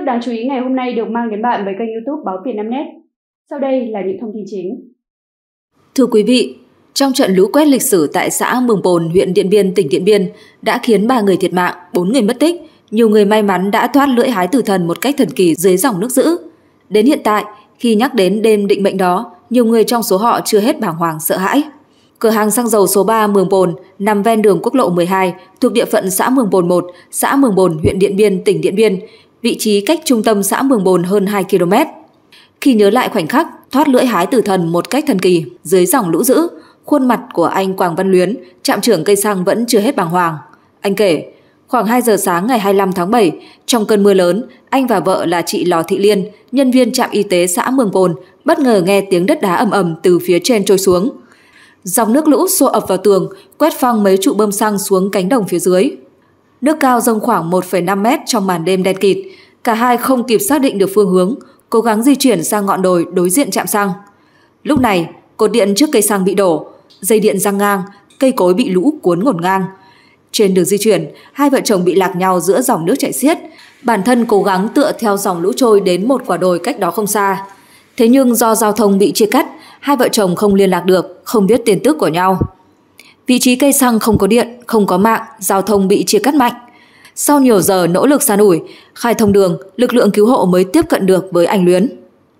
tức đáng chú ý ngày hôm nay được mang đến bạn với kênh YouTube Báo Việt Nam Net. Sau đây là những thông tin chính. Thưa quý vị, trong trận lũ quét lịch sử tại xã Mường Pồn, huyện Điện Biên, tỉnh Điện Biên đã khiến 3 người thiệt mạng, 4 người mất tích. Nhiều người may mắn đã thoát lưỡi hái tử thần một cách thần kỳ dưới dòng nước dữ. Đến hiện tại, khi nhắc đến đêm định mệnh đó, nhiều người trong số họ chưa hết bàng hoàng sợ hãi. Cửa hàng xăng dầu số 3 Mường Pồn nằm ven đường quốc lộ 12 thuộc địa phận xã Mường Pồn 1, xã Mường Pồn, huyện Điện Biên, tỉnh Điện Biên, vị trí cách trung tâm xã Mường Pồn hơn 2 km. Khi nhớ lại khoảnh khắc thoát lưỡi hái tử thần một cách thần kỳ dưới dòng lũ dữ, khuôn mặt của anh Quảng Văn Luyến, trạm trưởng cây xăng vẫn chưa hết bàng hoàng. Anh kể, khoảng 2 giờ sáng ngày 25 tháng 7, trong cơn mưa lớn, anh và vợ là chị Lò Thị Liên, nhân viên trạm y tế xã Mường Pồn, bất ngờ nghe tiếng đất đá ầm ầm từ phía trên trôi xuống. Dòng nước lũ xô ập vào tường, quét phăng mấy trụ bơm xăng xuống cánh đồng phía dưới. Nước cao dâng khoảng 1,5 mét trong màn đêm đen kịt. Cả hai không kịp xác định được phương hướng, cố gắng di chuyển sang ngọn đồi đối diện trạm xăng. Lúc này, cột điện trước cây xăng bị đổ, dây điện giăng ngang, cây cối bị lũ cuốn ngổn ngang. Trên đường di chuyển, hai vợ chồng bị lạc nhau giữa dòng nước chảy xiết. Bản thân cố gắng tựa theo dòng lũ trôi đến một quả đồi cách đó không xa. Thế nhưng do giao thông bị chia cắt, hai vợ chồng không liên lạc được, không biết tin tức của nhau. Vị trí cây xăng không có điện, không có mạng, giao thông bị chia cắt mạnh. Sau nhiều giờ nỗ lực san ủi, khai thông đường, lực lượng cứu hộ mới tiếp cận được với anh Luyến.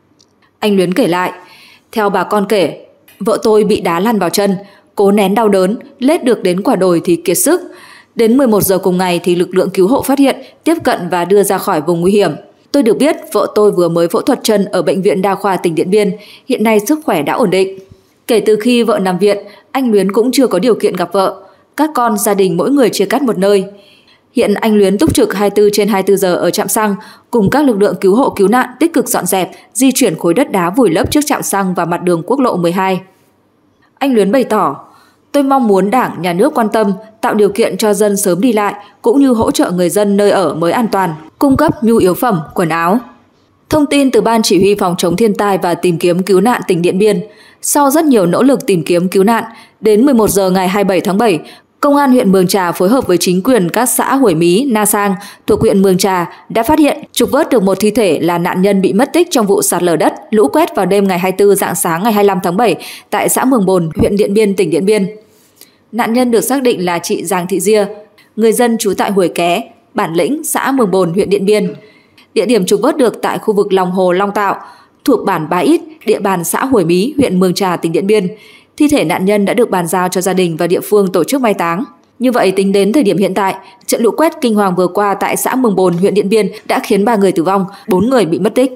Anh Luyến kể lại, theo bà con kể, vợ tôi bị đá lăn vào chân, cố nén đau đớn, lết được đến quả đồi thì kiệt sức. Đến 11 giờ cùng ngày thì lực lượng cứu hộ phát hiện, tiếp cận và đưa ra khỏi vùng nguy hiểm. Tôi được biết vợ tôi vừa mới phẫu thuật chân ở Bệnh viện Đa khoa tỉnh Điện Biên, hiện nay sức khỏe đã ổn định. Kể từ khi vợ nằm viện, anh Luyến cũng chưa có điều kiện gặp vợ. Các con gia đình mỗi người chia cắt một nơi. Hiện anh Luyến túc trực 24/24 giờ ở trạm xăng, cùng các lực lượng cứu hộ cứu nạn tích cực dọn dẹp, di chuyển khối đất đá vùi lấp trước trạm xăng và mặt đường quốc lộ 12. Anh Luyến bày tỏ, tôi mong muốn Đảng, Nhà nước quan tâm, tạo điều kiện cho dân sớm đi lại, cũng như hỗ trợ người dân nơi ở mới an toàn, cung cấp nhu yếu phẩm, quần áo. Thông tin từ Ban Chỉ huy Phòng chống thiên tai và tìm kiếm cứu nạn tỉnh Điện Biên, sau rất nhiều nỗ lực tìm kiếm cứu nạn, đến 11 giờ ngày 27 tháng 7, Công an huyện Mường Trà phối hợp với chính quyền các xã Hủy Mí, Na Sang thuộc huyện Mường Trà đã phát hiện trục vớt được một thi thể là nạn nhân bị mất tích trong vụ sạt lở đất, lũ quét vào đêm ngày 24 rạng sáng ngày 25 tháng 7 tại xã Mường Pồn, huyện Điện Biên, tỉnh Điện Biên. Nạn nhân được xác định là chị Giàng Thị Dia, người dân trú tại Huồi Ké, Bản Lĩnh, xã Mường Pồn, huyện Điện Biên. Địa điểm trục vớt được tại khu vực lòng hồ Long Tạo, thuộc bản Bá Ít, địa bàn xã Hủy Mí, huyện Mường Trà, tỉnh Điện Biên. Thi thể nạn nhân đã được bàn giao cho gia đình và địa phương tổ chức mai táng. Như vậy, tính đến thời điểm hiện tại, trận lũ quét kinh hoàng vừa qua tại xã Mường Pồn, huyện Điện Biên đã khiến 3 người tử vong, 4 người bị mất tích.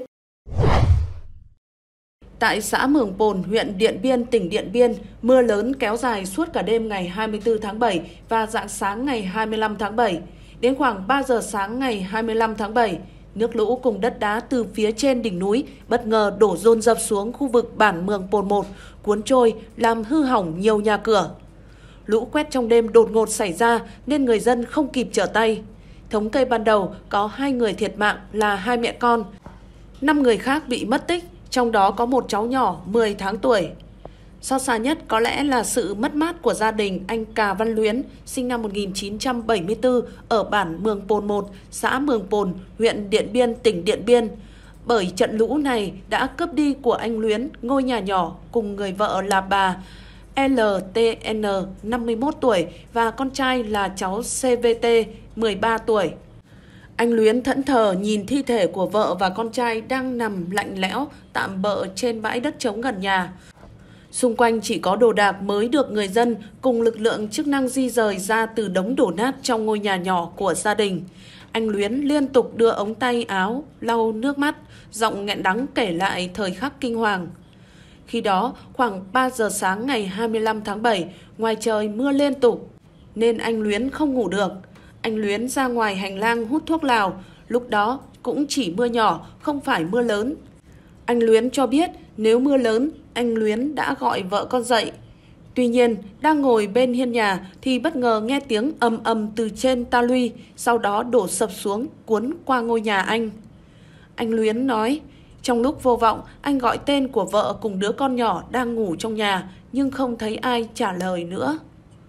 Tại xã Mường Pồn, huyện Điện Biên, tỉnh Điện Biên, mưa lớn kéo dài suốt cả đêm ngày 24 tháng 7 và rạng sáng ngày 25 tháng 7. Đến khoảng 3 giờ sáng ngày 25 tháng 7, nước lũ cùng đất đá từ phía trên đỉnh núi bất ngờ đổ dồn dập xuống khu vực bản Mường Pồn 1, cuốn trôi, làm hư hỏng nhiều nhà cửa. Lũ quét trong đêm đột ngột xảy ra nên người dân không kịp trở tay. Thống kê ban đầu có 2 người thiệt mạng là 2 mẹ con, 5 người khác bị mất tích, trong đó có một cháu nhỏ 10 tháng tuổi. Xót xa nhất có lẽ là sự mất mát của gia đình anh Cà Văn Luyến, sinh năm 1974 ở bản Mường Pồn 1, xã Mường Pồn, huyện Điện Biên, tỉnh Điện Biên. Bởi trận lũ này đã cướp đi của anh Luyến ngôi nhà nhỏ cùng người vợ là bà LTN, 51 tuổi và con trai là cháu CVT, 13 tuổi. Anh Luyến thẫn thờ nhìn thi thể của vợ và con trai đang nằm lạnh lẽo, tạm bợ trên bãi đất trống gần nhà. Xung quanh chỉ có đồ đạc mới được người dân cùng lực lượng chức năng di rời ra từ đống đổ nát trong ngôi nhà nhỏ của gia đình. Anh Luyến liên tục đưa ống tay áo, lau nước mắt, giọng nghẹn đắng kể lại thời khắc kinh hoàng. Khi đó, khoảng 3 giờ sáng ngày 25 tháng 7, ngoài trời mưa liên tục, nên anh Luyến không ngủ được. Anh Luyến ra ngoài hành lang hút thuốc lào, lúc đó cũng chỉ mưa nhỏ, không phải mưa lớn. Anh Luyến cho biết nếu mưa lớn, anh Luyến đã gọi vợ con dậy. Tuy nhiên, đang ngồi bên hiên nhà thì bất ngờ nghe tiếng ầm ầm từ trên ta luy, sau đó đổ sập xuống cuốn qua ngôi nhà anh. Anh Luyến nói, trong lúc vô vọng, anh gọi tên của vợ cùng đứa con nhỏ đang ngủ trong nhà, nhưng không thấy ai trả lời nữa.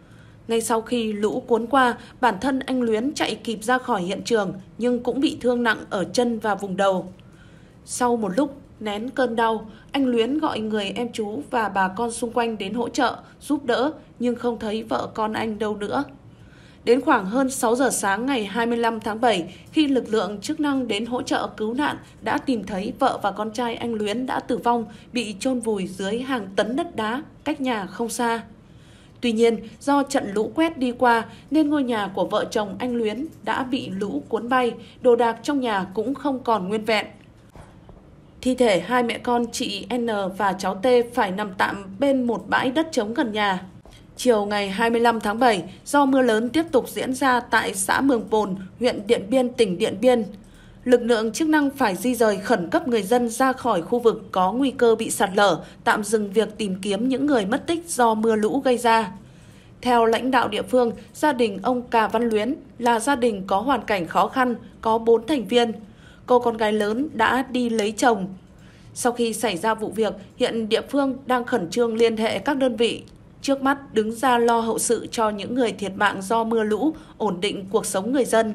Ngay sau khi lũ cuốn qua, bản thân anh Luyến chạy kịp ra khỏi hiện trường nhưng cũng bị thương nặng ở chân và vùng đầu. Sau một lúc nén cơn đau, anh Luyến gọi người em chú và bà con xung quanh đến hỗ trợ, giúp đỡ nhưng không thấy vợ con anh đâu nữa. Đến khoảng hơn 6 giờ sáng ngày 25 tháng 7, khi lực lượng chức năng đến hỗ trợ cứu nạn đã tìm thấy vợ và con trai anh Luyến đã tử vong, bị chôn vùi dưới hàng tấn đất đá cách nhà không xa. Tuy nhiên, do trận lũ quét đi qua nên ngôi nhà của vợ chồng anh Luyến đã bị lũ cuốn bay, đồ đạc trong nhà cũng không còn nguyên vẹn. Thi thể hai mẹ con chị N và cháu T phải nằm tạm bên một bãi đất trống gần nhà. Chiều ngày 25 tháng 7, do mưa lớn tiếp tục diễn ra tại xã Mường Pồn, huyện Điện Biên, tỉnh Điện Biên, lực lượng chức năng phải di rời khẩn cấp người dân ra khỏi khu vực có nguy cơ bị sạt lở, tạm dừng việc tìm kiếm những người mất tích do mưa lũ gây ra. Theo lãnh đạo địa phương, gia đình ông Cà Văn Luyến là gia đình có hoàn cảnh khó khăn, có 4 thành viên. Cô con gái lớn đã đi lấy chồng. Sau khi xảy ra vụ việc, hiện địa phương đang khẩn trương liên hệ các đơn vị trước mắt đứng ra lo hậu sự cho những người thiệt mạng do mưa lũ, ổn định cuộc sống người dân.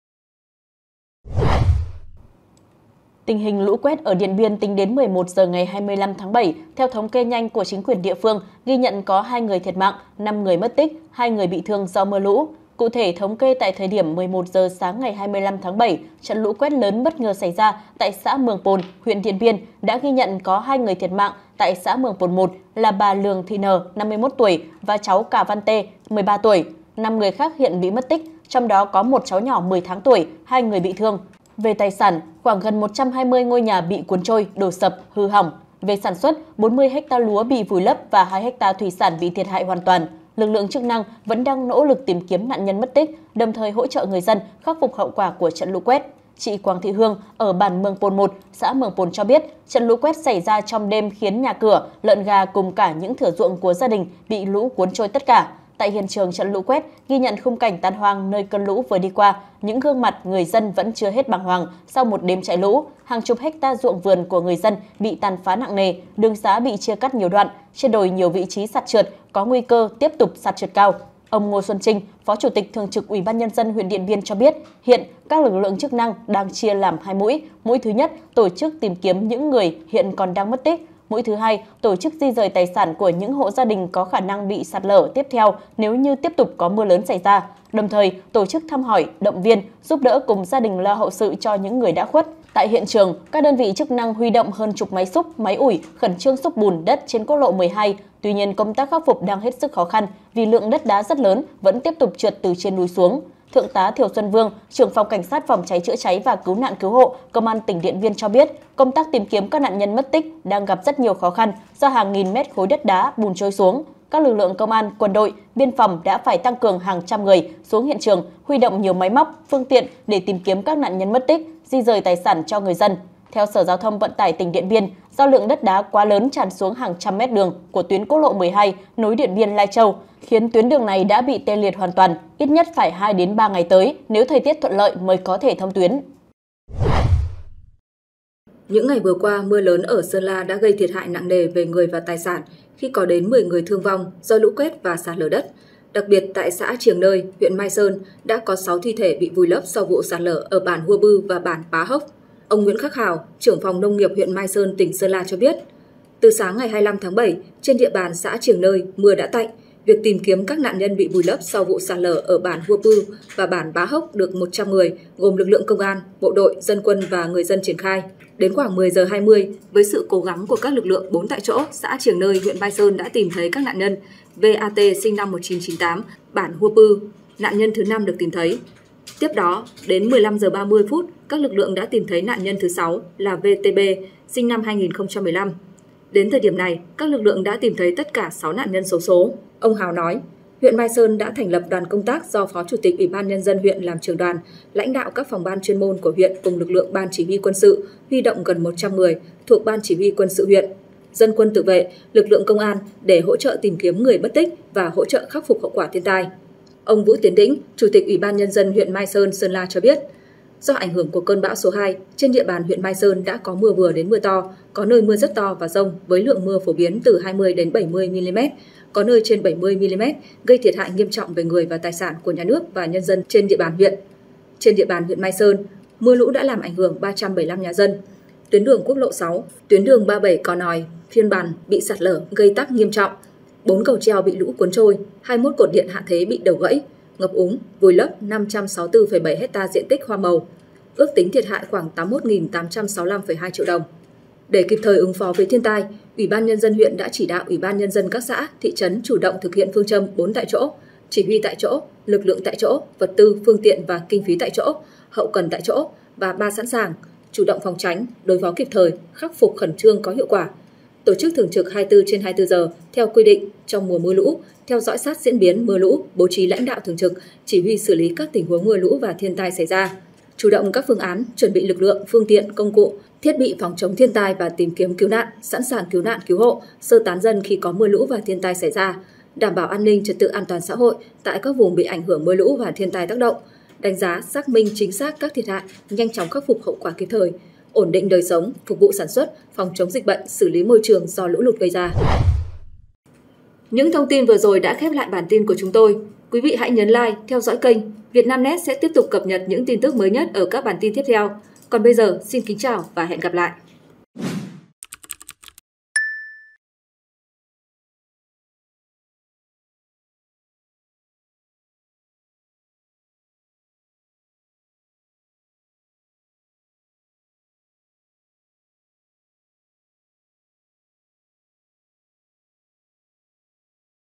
Tình hình lũ quét ở Điện Biên tính đến 11 giờ ngày 25 tháng 7, theo thống kê nhanh của chính quyền địa phương, ghi nhận có 2 người thiệt mạng, 5 người mất tích, 2 người bị thương do mưa lũ. Cụ thể, thống kê tại thời điểm 11 giờ sáng ngày 25 tháng 7, trận lũ quét lớn bất ngờ xảy ra tại xã Mường Pồn, huyện Điện Biên đã ghi nhận có 2 người thiệt mạng tại xã Mường Pồn 1 là bà Lường Thị N, 51 tuổi và cháu Cà Văn T, 13 tuổi. 5 người khác hiện bị mất tích, trong đó có một cháu nhỏ 10 tháng tuổi, 2 người bị thương. Về tài sản, khoảng gần 120 ngôi nhà bị cuốn trôi, đổ sập, hư hỏng. Về sản xuất, 40 ha lúa bị vùi lấp và 2 ha thủy sản bị thiệt hại hoàn toàn. Lực lượng chức năng vẫn đang nỗ lực tìm kiếm nạn nhân mất tích, đồng thời hỗ trợ người dân khắc phục hậu quả của trận lũ quét. Chị Quang Thị Hương ở bản Mường Pồn 1, xã Mường Pồn cho biết, trận lũ quét xảy ra trong đêm khiến nhà cửa, lợn gà cùng cả những thửa ruộng của gia đình bị lũ cuốn trôi tất cả. Tại hiện trường trận lũ quét, ghi nhận khung cảnh tan hoang nơi cơn lũ vừa đi qua, những gương mặt người dân vẫn chưa hết bàng hoàng sau một đêm chạy lũ. Hàng chục hecta ruộng vườn của người dân bị tàn phá nặng nề, đường xá bị chia cắt nhiều đoạn, trên đồi nhiều vị trí sạt trượt, có nguy cơ tiếp tục sạt trượt cao. Ông Ngô Xuân Trinh, Phó Chủ tịch Thường trực Ủy ban Nhân dân huyện Điện Biên cho biết, hiện các lực lượng chức năng đang chia làm 2 mũi. Mũi thứ nhất tổ chức tìm kiếm những người hiện còn đang mất tích. Mũi thứ hai, tổ chức di rời tài sản của những hộ gia đình có khả năng bị sạt lở tiếp theo nếu như tiếp tục có mưa lớn xảy ra. Đồng thời, tổ chức thăm hỏi, động viên, giúp đỡ cùng gia đình lo hậu sự cho những người đã khuất. Tại hiện trường, các đơn vị chức năng huy động hơn chục máy xúc, máy ủi, khẩn trương xúc bùn đất trên quốc lộ 12. Tuy nhiên, công tác khắc phục đang hết sức khó khăn vì lượng đất đá rất lớn vẫn tiếp tục trượt từ trên núi xuống. Thượng tá Thiều Xuân Vương, trưởng phòng cảnh sát phòng cháy chữa cháy và cứu nạn cứu hộ, Công an tỉnh Điện Biên cho biết, công tác tìm kiếm các nạn nhân mất tích đang gặp rất nhiều khó khăn do hàng nghìn mét khối đất đá bùn trôi xuống. Các lực lượng công an, quân đội, biên phòng đã phải tăng cường hàng trăm người xuống hiện trường, huy động nhiều máy móc, phương tiện để tìm kiếm các nạn nhân mất tích, di rời tài sản cho người dân. Theo Sở Giao thông Vận tải tỉnh Điện Biên, do lượng đất đá quá lớn tràn xuống hàng trăm mét đường của tuyến quốc lộ 12 nối Điện Biên - Lai Châu, khiến tuyến đường này đã bị tê liệt hoàn toàn, ít nhất phải 2 đến 3 ngày tới nếu thời tiết thuận lợi mới có thể thông tuyến. Những ngày vừa qua, mưa lớn ở Sơn La đã gây thiệt hại nặng nề về người và tài sản khi có đến 10 người thương vong do lũ quét và sạt lở đất. Đặc biệt tại xã Triềng Nơi, huyện Mai Sơn đã có 6 thi thể bị vùi lấp sau vụ sạt lở ở bản Hua Bư và bản Pá Hốc. Ông Nguyễn Khắc Hào, trưởng phòng nông nghiệp huyện Mai Sơn, tỉnh Sơn La cho biết, từ sáng ngày 25 tháng 7, trên địa bàn xã Triềng Nơi, mưa đã tạnh. Việc tìm kiếm các nạn nhân bị vùi lấp sau vụ sạt lở ở bản Hua Bư và bản Pá Hốc được 100 người, gồm lực lượng công an, bộ đội, dân quân và người dân triển khai. Đến khoảng 10 giờ 20, với sự cố gắng của các lực lượng 4 tại chỗ, xã Triềng Nơi, huyện Mai Sơn đã tìm thấy các nạn nhân. VAT sinh năm 1998, bản Hua Bư, nạn nhân thứ 5 được tìm thấy. Tiếp đó, đến 15 giờ 30 phút, các lực lượng đã tìm thấy nạn nhân thứ 6 là VTB, sinh năm 2015. Đến thời điểm này, các lực lượng đã tìm thấy tất cả 6 nạn nhân xấu số. Ông Hào nói, huyện Mai Sơn đã thành lập đoàn công tác do Phó Chủ tịch Ủy ban Nhân dân huyện làm trưởng đoàn, lãnh đạo các phòng ban chuyên môn của huyện cùng lực lượng Ban Chỉ huy Quân sự, huy động gần 100 người thuộc Ban Chỉ huy Quân sự huyện, dân quân tự vệ, lực lượng công an để hỗ trợ tìm kiếm người mất tích và hỗ trợ khắc phục hậu quả thiên tai. Ông Vũ Tiến Đĩnh, Chủ tịch Ủy ban Nhân dân huyện Mai Sơn, Sơn La cho biết, Do ảnh hưởng của cơn bão số 2, trên địa bàn huyện Mai Sơn đã có mưa vừa đến mưa to, có nơi mưa rất to và dông với lượng mưa phổ biến từ 20 đến 70 mm, có nơi trên 70 mm, gây thiệt hại nghiêm trọng về người và tài sản của nhà nước và nhân dân trên địa bàn huyện. Trên địa bàn huyện Mai Sơn, mưa lũ đã làm ảnh hưởng 375 nhà dân. Tuyến đường quốc lộ 6, tuyến đường 37 Cò Nòi, Phiên Bản bị sạt lở gây tắc nghiêm trọng. 4 cầu treo bị lũ cuốn trôi, 21 cột điện hạ thế bị đổ gãy, ngập úng, vùi lấp 564,7 hectare diện tích hoa màu. Ước tính thiệt hại khoảng 81.865,2 triệu đồng. Để kịp thời ứng phó với thiên tai, Ủy ban Nhân dân huyện đã chỉ đạo Ủy ban Nhân dân các xã, thị trấn chủ động thực hiện phương châm 4 tại chỗ, chỉ huy tại chỗ, lực lượng tại chỗ, vật tư, phương tiện và kinh phí tại chỗ, hậu cần tại chỗ và 3 sẵn sàng, chủ động phòng tránh, đối phó kịp thời, khắc phục khẩn trương có hiệu quả. Tổ chức thường trực 24/24 giờ theo quy định trong mùa mưa lũ, theo dõi sát diễn biến mưa lũ, bố trí lãnh đạo thường trực, chỉ huy xử lý các tình huống mưa lũ và thiên tai xảy ra. Chủ động các phương án, chuẩn bị lực lượng, phương tiện, công cụ, thiết bị phòng chống thiên tai và tìm kiếm cứu nạn, sẵn sàng cứu nạn cứu hộ, sơ tán dân khi có mưa lũ và thiên tai xảy ra, đảm bảo an ninh trật tự an toàn xã hội tại các vùng bị ảnh hưởng mưa lũ và thiên tai tác động, đánh giá, xác minh chính xác các thiệt hại, nhanh chóng khắc phục hậu quả kịp thời, ổn định đời sống, phục vụ sản xuất, phòng chống dịch bệnh, xử lý môi trường do lũ lụt gây ra. Những thông tin vừa rồi đã khép lại bản tin của chúng tôi. Quý vị hãy nhấn like, theo dõi kênh. Vietnamnet sẽ tiếp tục cập nhật những tin tức mới nhất ở các bản tin tiếp theo. Còn bây giờ, xin kính chào và hẹn gặp lại!